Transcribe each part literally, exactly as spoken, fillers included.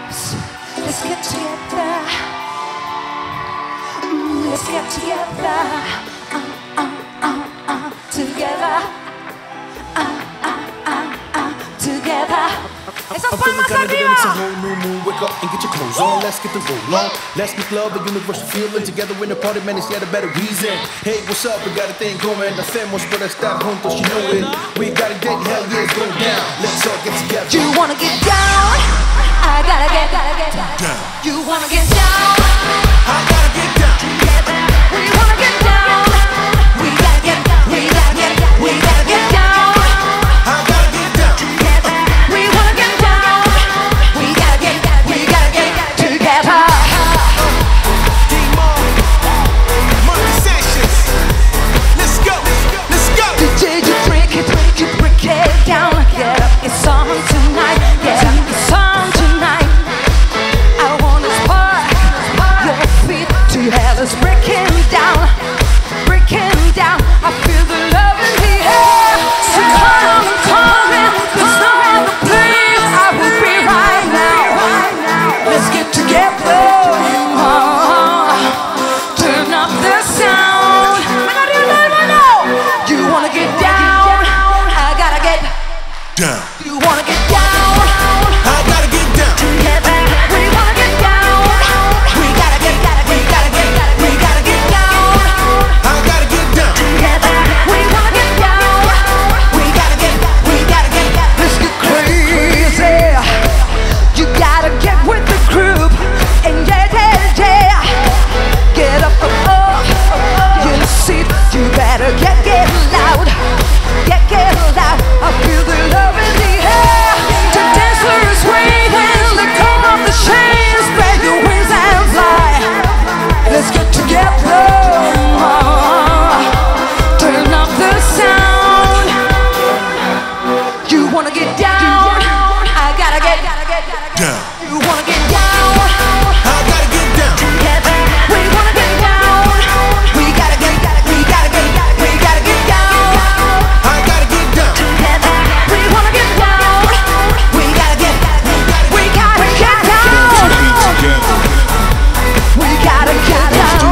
Let's get together. Mm, let's get together. Uh, uh, uh, uh, together. Uh, uh, uh, uh, together. Esas palmas arriba. It's a whole new moon. Wake up and get your clothes on. Let's get the roll on. Let's make love a universal feeling. Together in the party, man, it's yet a better reason. Hey, what's up? We got a thing going. Hacemos para estar juntos, you know it. We got a date, hell yeah, it's going down. Let's all get together. You wanna get down? I gotta get, gotta get down. You wanna get down? I gotta get down. We wanna get down. We gotta get, we gotta get, we gotta get down. I gotta get down. We wanna get down. We gotta get, we gotta get together. D-Mo, Money Sessions. Let's go, let's go. D J, you break it, you break it down. Get up, it's on tonight. Get up, it's on tonight. I wanna spark your feet to hell is breaking down, breaking down. I feel the love in the air. So come and come in. There's no other place I will be right now. Let's get together. Uh, turn up the sound. I gotta do that right now. You wanna get down? I gotta get Down. You wanna get down? I gotta get down. Together. We wanna get down. We gotta get, we gotta get, we gotta get down. I gotta get down. Together. We wanna get down. We gotta get, we gotta get. Let's get crazy. You gotta get with the group. And yeah, yeah, yeah. Get up, up, up. You see, you better get, get loud. Get, get loud. I feel the love in the air. The dancer is waiting. Let go of the chains. Spread your wings and fly. Let's get together. Turn up the sound. You wanna get down? I gotta get Down. You wanna get down? I gotta get down. Together. We wanna get down. We gotta get, we gotta get, we gotta get down. I gotta get down. Together. We wanna get down. We gotta get, we gotta get down. We gotta get down.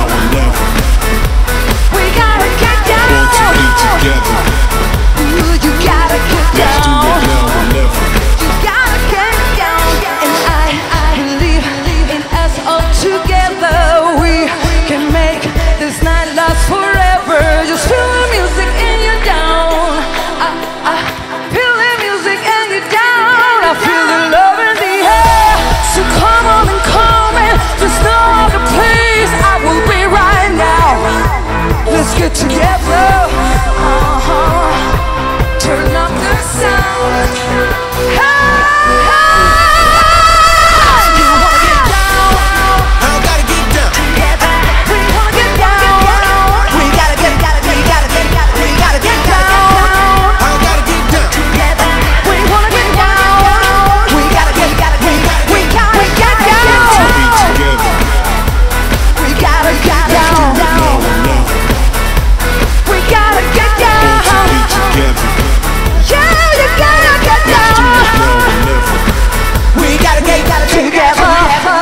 We gotta get down. Ooh, you gotta get down. You gotta get down. And I, I believe in us all together. We can make this night last forever. Just feel the music and you're down. I, I feel the music and you're down. I feel the love in the air. So come on and come in. There's no other place I will be right now. Let's get together. Uh-huh. Turn up the sound. Hey, hey. You wanna get down? I gotta get down. Together. We wanna get down. We gotta get, we gotta get, we gotta get down. I gotta get down. Together. We wanna get down. We gotta get, we we gotta get down. We gotta get down. We gotta get down. Yeah, you gotta get down. We gotta get together.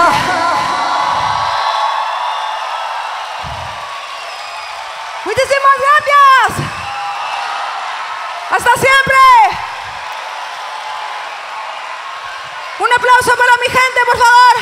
Muchísimas gracias. Hasta siempre. Un aplauso para mi gente, por favor.